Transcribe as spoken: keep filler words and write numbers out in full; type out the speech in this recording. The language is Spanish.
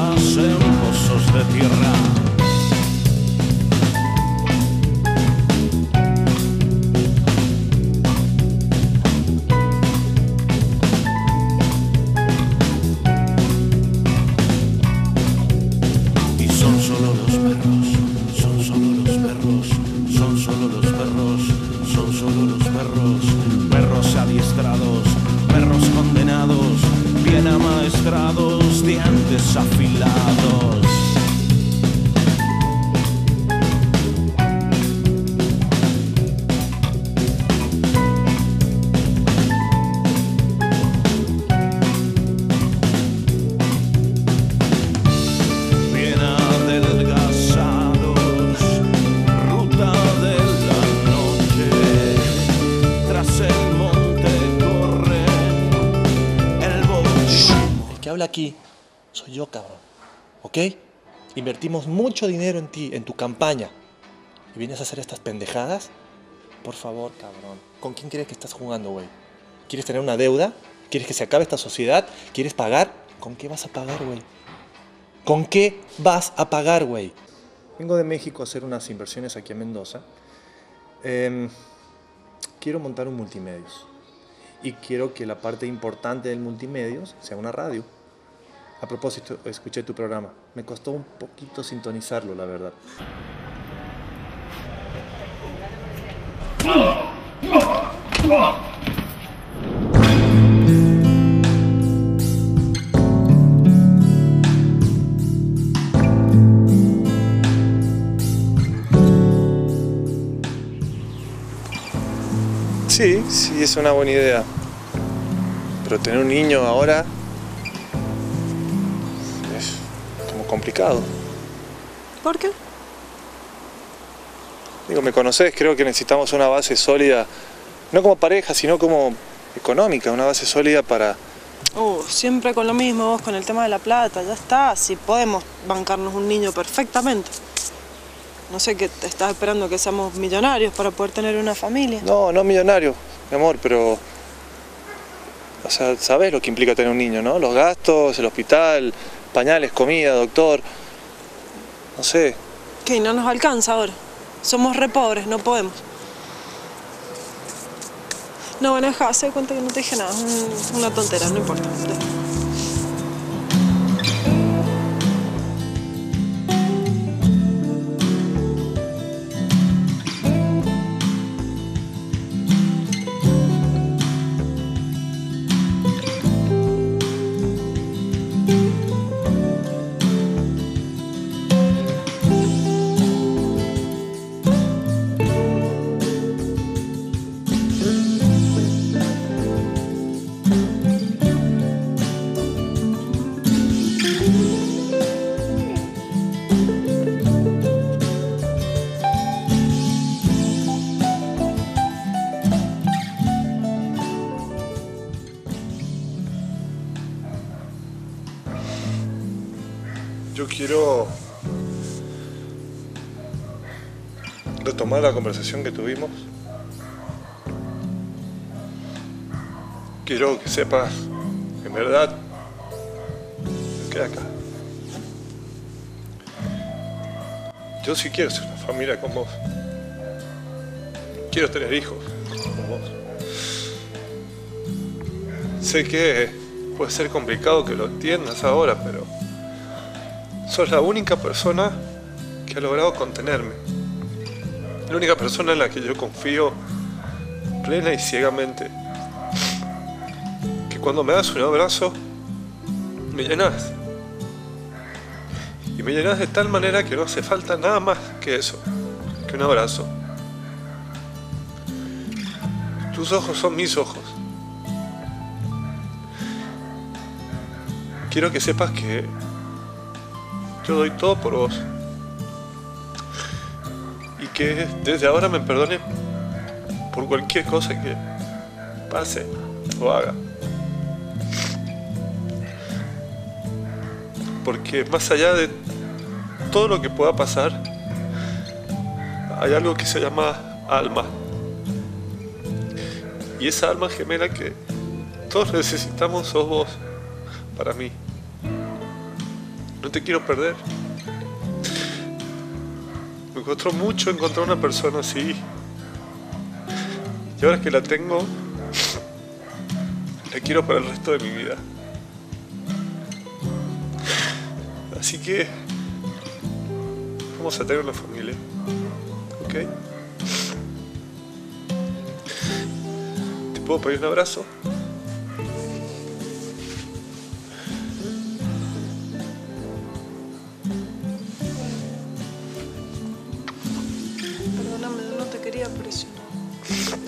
aguas en pozos de tierra. Afilados. Bien adelgazados, ruta de la noche, tras el monte corren el bosque. El que habla aquí soy yo, cabrón, ¿ok? Invertimos mucho dinero en ti, en tu campaña. ¿Y vienes a hacer estas pendejadas? Por favor, cabrón. ¿Con quién crees que estás jugando, güey? ¿Quieres tener una deuda? ¿Quieres que se acabe esta sociedad? ¿Quieres pagar? ¿Con qué vas a pagar, güey? ¿Con qué vas a pagar, güey? Vengo de México a hacer unas inversiones aquí en Mendoza. Eh, quiero montar un multimedios. Y quiero que la parte importante del multimedios sea una radio. A propósito, escuché tu programa. Me costó un poquito sintonizarlo, la verdad. Sí, sí, es una buena idea. Pero tener un niño ahora es como complicado. ¿Por qué? Digo, me conocés, creo que necesitamos una base sólida, no como pareja, sino como económica, una base sólida para... Uh, siempre con lo mismo, vos con el tema de la plata, ya está, si podemos bancarnos un niño perfectamente. No sé, que te estás esperando que seamos millonarios para poder tener una familia. No, no millonarios, mi amor, pero... O sea, sabés lo que implica tener un niño, ¿no? Los gastos, el hospital, pañales, comida, doctor... No sé. ¿Qué? ¿No nos alcanza ahora? Somos re pobres, no podemos. No, bueno, deja, se cuenta que no te dije nada, es una tontera, no importa. Yo quiero retomar la conversación que tuvimos. Quiero que sepas, en verdad, que acá. Yo sí quiero ser una familia con vos. Quiero tener hijos con vos. Sé que puede ser complicado que lo entiendas ahora, pero sos la única persona que ha logrado contenerme. La única persona en la que yo confío plena y ciegamente. Que cuando me das un abrazo, me llenas. Y me llenas de tal manera que no hace falta nada más que eso, que un abrazo. Tus ojos son mis ojos. Quiero que sepas que yo doy todo por vos. Y que desde ahora me perdones por cualquier cosa que pase o haga. Porque más allá de todo lo que pueda pasar, hay algo que se llama alma. Y esa alma gemela que todos necesitamos sos vos, para mí. No te quiero perder. Me costó mucho encontrar una persona así. Y ahora que la tengo, la quiero para el resto de mi vida. Así que vamos a tener una familia, ¿ok? ¿Te puedo pedir un abrazo? Perdóname, no te quería presionar.